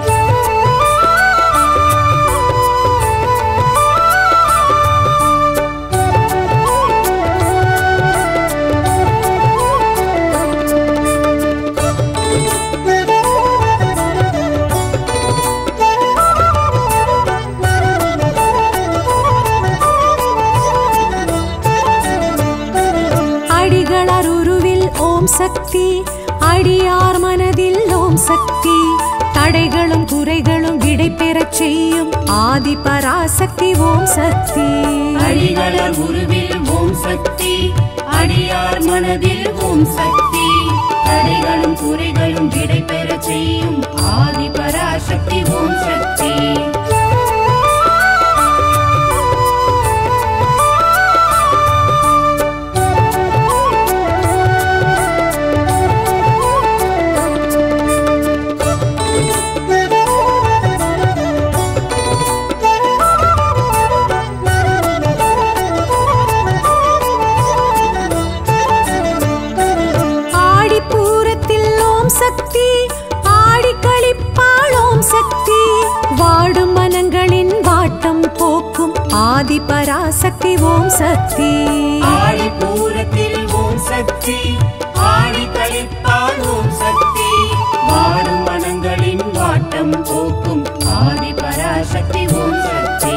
சக்தி அடியார் மனதில் ஓம் சக்தி தடைகளும் குறைகளும் விடை பெறச் செய்யும் ஆதி பராசக்தி ஓம் சக்தி அடிகளர் உருவில் ஓம் சக்தி அடியார் மனதில் ஓம் சக்தி தடைகளும் குறைகளும் விடை பெறச் செய்யும் ஆதி பராசக்தி ஓம் சக்தி வாடும் மனங்களின் வாட்டம் போக்கும் ஆதி பராசக்தி ஓம் சக்தி ஆடிப்பூரத்தில் ஓம் சக்தி ஆடி கழிப்பால் ஓம் சக்தி வாடும் மனங்களின் வாட்டம் போக்கும் ஆதி பராசக்தி ஓம் சக்தி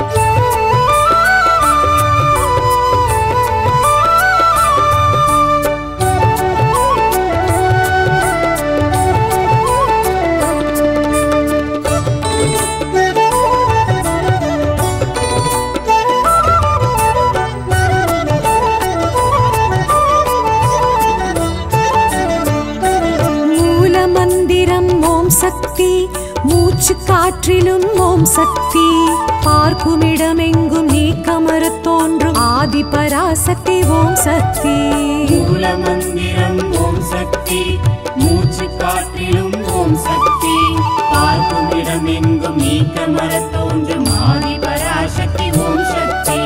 சக்தி மூச்சு காற்றிலும் ஓம் சக்தி பார்க்குமிடமெங்கும் நீக்கமறு தோன்றும் ஆதி பராசக்தி ஓம் சக்தி மூல மந்திரம் ஓம் சக்தி மூச்சு காற்றிலும் ஓம் சக்தி பார்க்குமிடமெங்கும் நீக்கமறு தோன்றும் ஆதி பராசக்தி ஓம் சக்தி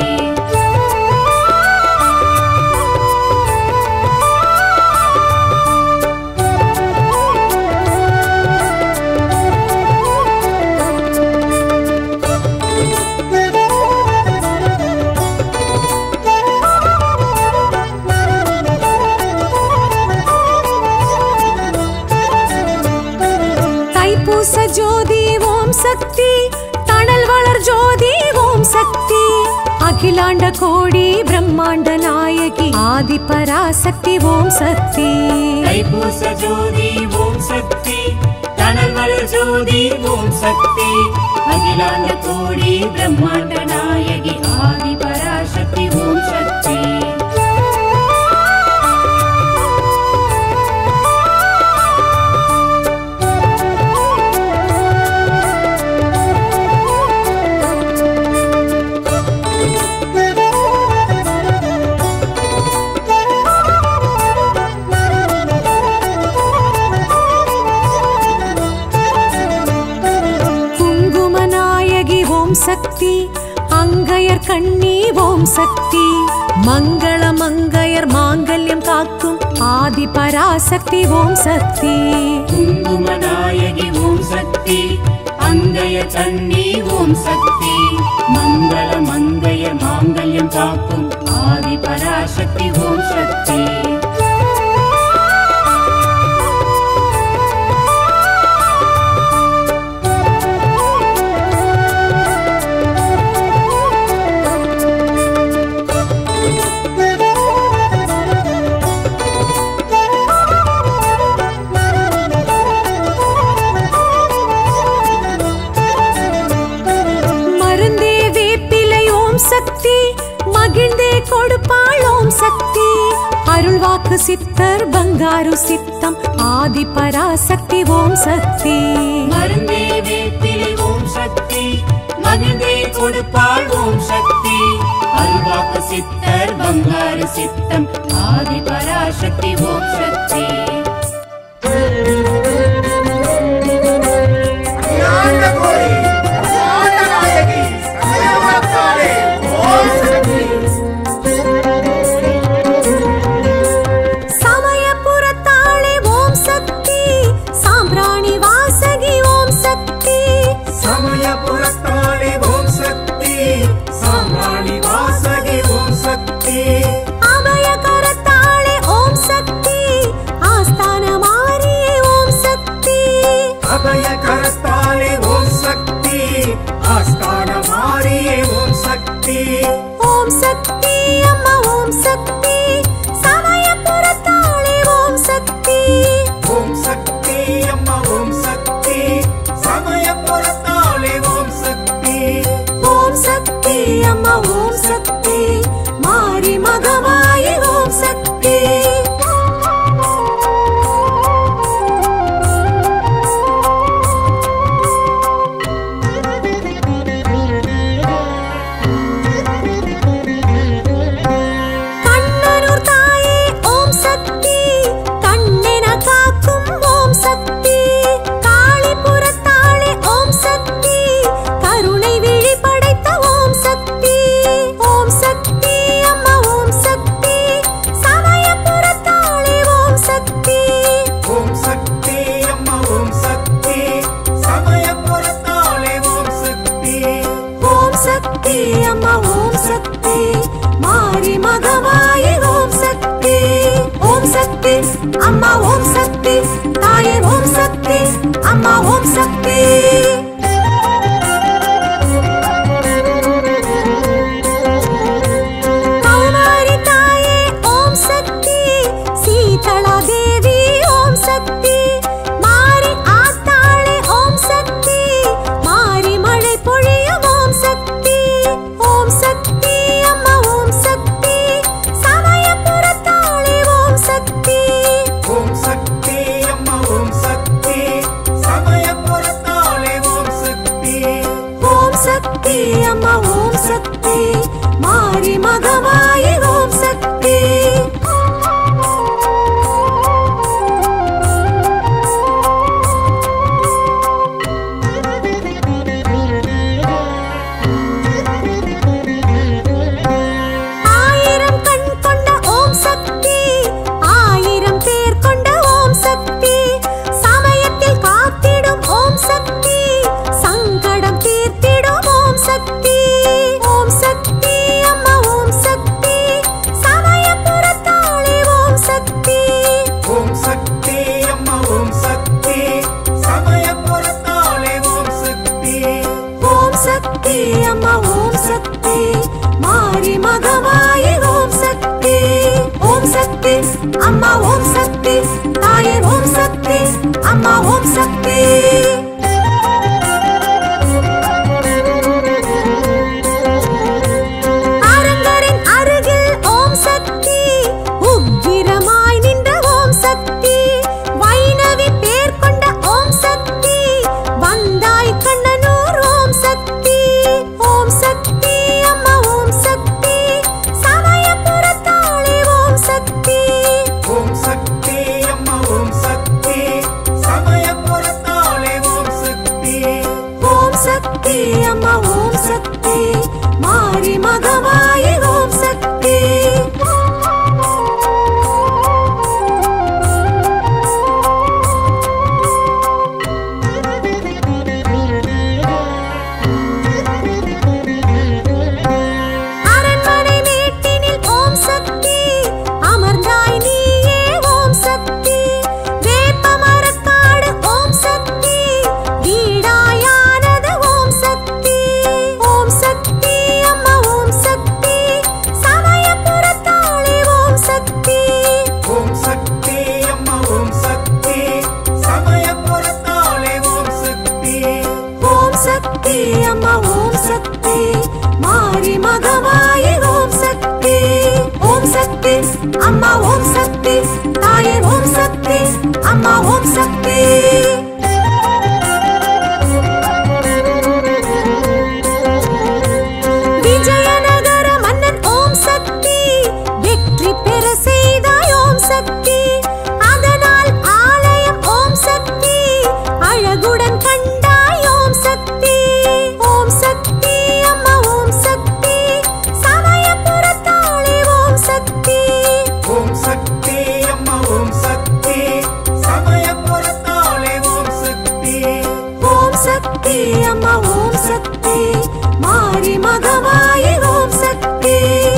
ஜோதி ஓம் சக்தி தணல் வளர் ஜோதி ஓம் சக்தி அகிலாண்ட கோடி பிரம்மாண்ட நாயகி ஆதி பராசக்தி ஓம் சக்தி தைப்பூச ஜோதி ஓம் சக்தி தணல் வளர் ஜோதி ஓம் சக்தி அகிலாண்ட கோடி பிரம்மாண்ட நாயகி ஆதி மங்கையர் கண்ணி ஓம் சக்தி மங்கள மங்கையர் மாங்கல்யம் காக்கும் ஆதி பராசக்தி ஓம் சக்தி குங்குமநாயகி ஓம் சக்தி அங்கய கண்ணி ஓம் சக்தி மங்கள மங்கையர் மாங்கல்யம் காக்கும் ஆதி பராசக்தி ஓம் சக்தி மகிழ்ந்தே கொடுப்பாள் ஓம் சக்தி அருள்வாக்கு சித்தர் பங்காரு சித்தம் ஆதி பராசக்தி ஓம் சக்தி மருந்தே வேப்பிலை ஓம் சக்தி மகிழ்ந்தே கொடுப்பாள் ஓம் சக்தி அருள்வாக்கு சித்தர் பங்காரு சித்தம் ஆதி பராசக்தி ஓம் சக்தி ஓம் சக்தி அம்மா ஓம் சக்தி சமயபுரத்தாளே ஓம் சக்தி ஓம் சக்தி அம்மா ஓம் சக்தி சமயபுரத்தாளே ஓம் சக்தி ஓம் சக்தி அம்மா ஓம் சக்தி மாரி மகமாயி ஓம் சக்தி அம்மா ஓம் சக்தி தாயே ஓம் சக்தி அம்மா ஓம் சக்தி கௌமாரி தாயே ஓம் சக்தி சீதளா தேவி ஓம் சக்தி மாரி ஆத்தாளே ஓம் சக்தி மாரி மழை பொழியும் ஓம் சக்தி ஓம் சக்தி அம்மா ஓம் சக்தி சமயபுரத்தாளே ஓம் சக்தி ஓம் சக்தி அம்மா ஓம் சக்தி சமயபுரத்தாளே ஓம் சக்தி ஓம் சக்தி அம்மா ஓம் சக்தி மாரி மகமாயி ஓம் சக்தி ஆயிரம் கண் கொண்ட ஓம் சக்தி ஆயிரம் பேர் கொண்ட ஓம் சக்தி சமயத்தில் காத்திடும் ஓம் சக்தி சங்கடம் தீர்த்திடும் ஓம் சக்தி ஓம் சக்தி அம்மா ஓம் சக்தி சமயபுரத்தாளே ஓம் சக்தி ஓம் சக்தி அம்மா ஓம் சக்தி சமயபுரத்தாளே ஓம் சக்தி ஓம் சக்தி அம்மா ஓம் சக்தி மாரி மகமாயி ஓம் சக்தி ஓம் சக்தி அம்மா ஓம் சக்தி தாயே ஓம் சக்தி அம்மா ஓம் சக்தி அரங்கரின் அருகில் ஓம் சக்தி உக்கிரமாய் நின்ற ஓம் சக்தி வைணவி பேர் கொண்ட ஓம் சக்தி வந்தாய் கண்ணனூர் ஓம் சக்தி ஓம் சக்தி அம்மா ஓம் சக்தி சமயபுரத்தாளே ஓம் சக்தி ஓம் சக்தி அம்மா ஓம் சக்தி சமயபுரத்தாளே சக்தி அம்மா ஓம் சக்தி தாயே ஓம் சக்தி அம்மா ஓம் சக்தி விஜயநகர மன்னன் ஓம் சக்தி வெற்றி பெற செய்தாய் ஓம் சக்தி அதனால் ஆலயம் ஓம் சக்தி அழகுடன் கண்டாய் ஓம் சக்தி ஓம் சக்தி அம்மா ஓம் சக்தி சமயபுரத்தாளே ஓம் சக்தி ஓம் சக்தி அம்மா ஓம் சக்தி சமயபுரத்தாளே ஓம் சக்தி ஓம் சக்தி அம்மா ஓம் சக்தி மாரி மகமாயி ஓம் சக்தி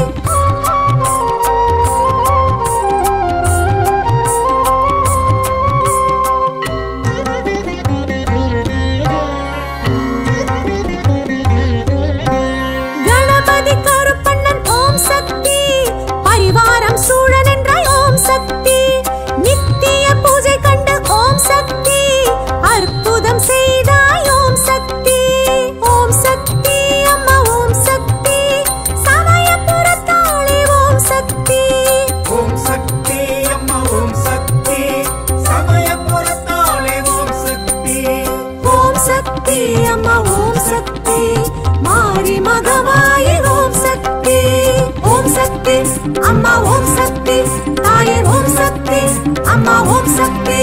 கணபதி கருப்பண்ணன் ஓம் சக்தி பரிவாரம் சூழ நின்றாய் ஓம் சக்தி நித்திய பூஜை கண்டு ஓம் சக்தி அற்புதம் செய்தாய் ஓம் சக்தி ஓம் சக்தி அம்மா ஓம் சக்தி சமயபுரத்தாளே ஓம் சக்தி ஓம் சக்தி அம்மா ஓம் சக்தி சமயபுரத்தாளே ஓம் சக்தி ஓம் சக்தி அம்மா ஓம் சக்தி மாரி மகமாயி ஓம் சக்தி ஓம் சக்தி அம்மா ஓம் சக்தி தாயே ஓம் சக்தி அம்மா ஓம் சக்தி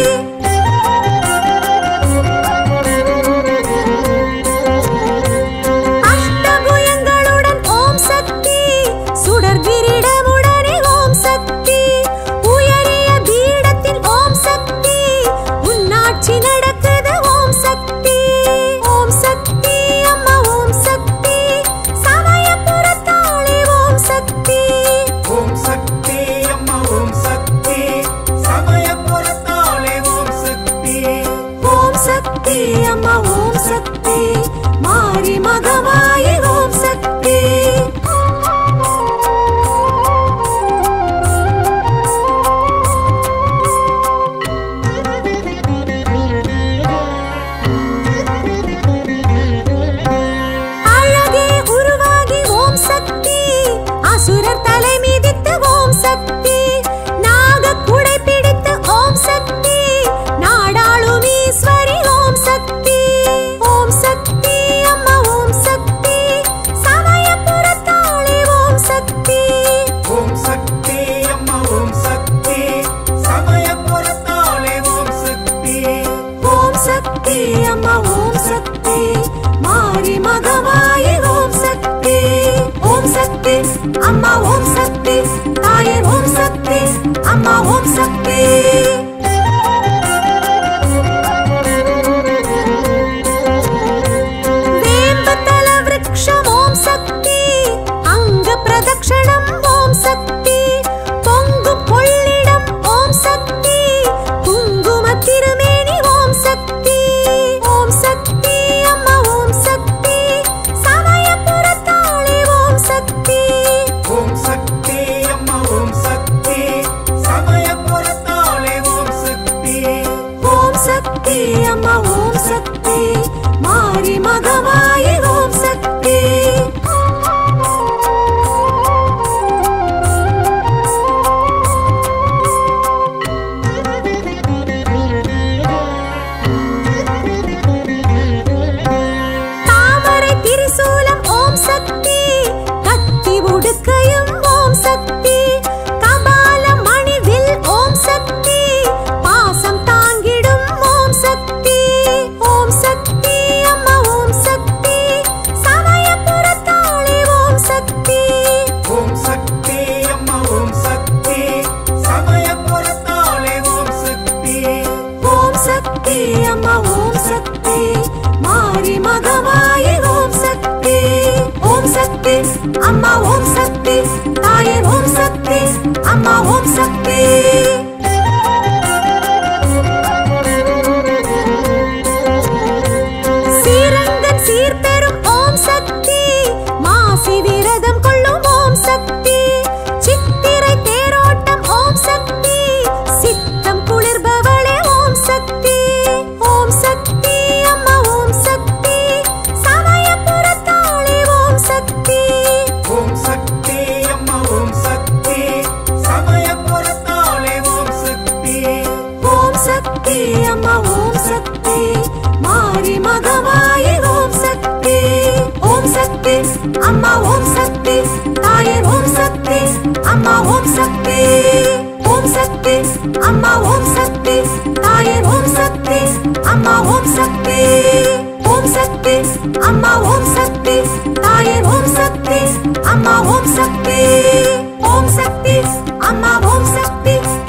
அஷ்டபுயங்களுடன் ஓம் சக்தி சுடர் கிரீடமுடனே ஓம் சக்தி உயரிய பீடத்தில் ஓம் சக்தி உன்னாட்சி நடக்குது ஓம் சக்தி ஓம் சக்தி அம்மா ஓம் சக்தி சமயபுரத்தாளே ஓம் சக்தி ஓம் சக்தி அம்மா ஓம் சக்தி சமயபுரத்தாளே ஓம் சக்தி ஓம் சக்தி அம்மா ஓம் சக்தி மாரி மகமாயி ஓம் சக்தி அழகே உருவாகி ஓம் சக்தி அசுரர் தலை மிதித்து ஓம் சக்தி நாக குடை பிடித்து ஓம் சக்தி நாடாளும் ஈஸ்வரி ஓம் சக்தி ஓம் சக்தி அம்மா ஓம் சக்தி சமயபுரத்தாளே ஓம் சக்தி ஓம் சக்தி அம்மா ஓம் சக்தி சமயபுரத்தாளே ஓம் சக்தி ஓம் சக்தி அம்மா ஓம் சக்தி மாரி மகமாயி ஓம் சக்தி ஓம் சக்தி அம்மா ஓம் சக்தி தாயே ஓம் சக்தி அம்மா ஓம் சக்தி வேம்பத்தல விருக்ஷம் ஓம் சக்தி அங்க பிரதக்ஷணம் ஓம் சக்தி பொங்கு பொள்ளிடம் ஓம் சக்தி குங்கும திருமேனி ஓம் சக்தி ஓம் சக்தி அம்மா ஓம் சக்தி சமயபுரத்தாளே ஓம் சக்தி ஓம் சக்தி அம்மா ஓம் சக்தி சமயபுரத்தாளே ஓம் சக்தி ஓம் சக்தி அம்மா ஓம் சக்தி மாரி மகமாயி ஓம் சக்தி தாமரை திரிசூலம் ஓம் சக்தி கத்தி உடுக்கையும் ஓம் சக்தி கபால மணிவில் ஓம் சக்தி பாசம் தாங்கிடும் ஓம் சக்தி ஓம் சக்தி அம்மா ஓம் சக்தி சமயபுரத்தாளே ஓம் சக்தி ஓம் சக்தி அம்மா ஓம் சக்தி சமயபுரத்தாளே ஓம் சக்தி ஓம் சக்தி அம்மா ஓம் சக்தி மாரி மகமாயி ஓம் சக்தி ஓம் சக்தி அம்மா ஓம் சக்தி தாயே ஓம் சக்தி அம்மா ஓம் சக்தி சீரங்கன் சீர்பெறும் ஓம் சக்தி மாசி விரதம் கொள்ளும் ஓம் சக்தி சித்திரை தேரோட்டம் ஓம் சக்தி சித்தம் குளிர்பவளே ஓம் சக்தி ஓம் சக்தி அம்மா ஓம் சக்தி சமயபுரத்தாளே ஓம் சக்தி ஓம் சக்தி அம்மா ஓம் சக்தி ஓம் சக்தி தாயே ஓம் சக்தி அம்மா ஓம் சக்தி ஓம் சக்தி அம்மா ஓம் சக்தி தாயே ஓம் சக்தி அம்மா ஓம் சக்தி ஓம் சக்தி அம்மா ஓம் சக்தி தாயே ஓம் சக்தி அம்மா ஓம் சக்தி ஓம் சக்தி அம்மா ஓம் சக்தி